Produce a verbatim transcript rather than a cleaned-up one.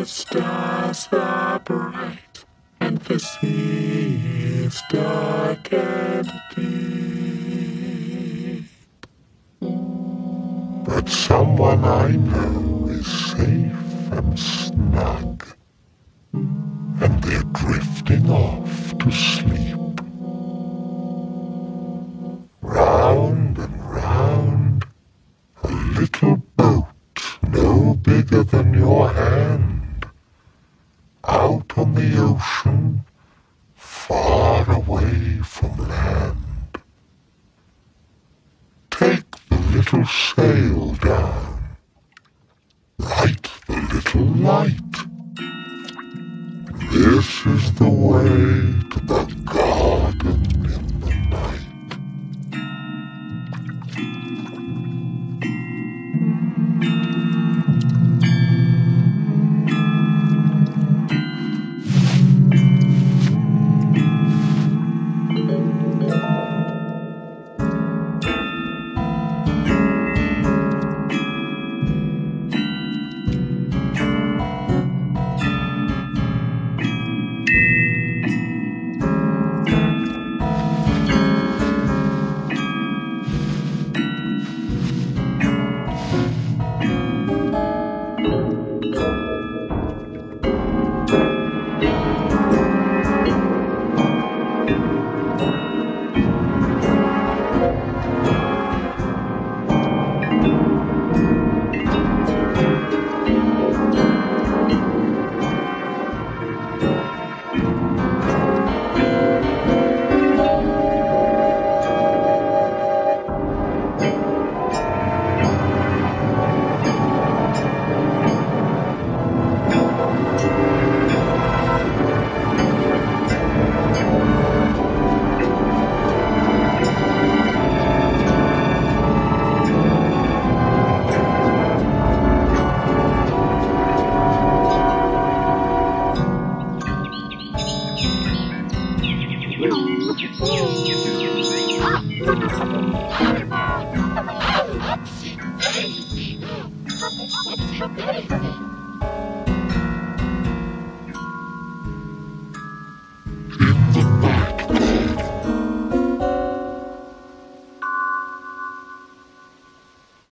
stars are bright, and the sea is dark and deep. But someone I know is safe and snug, and they're drifting off to sleep. Round and round, a little boat no bigger than your hand, out on the ocean, far away from land. Take the little sail down, light the little light. This is the way to the garden in the night. Upsy daisy, upsy daisy.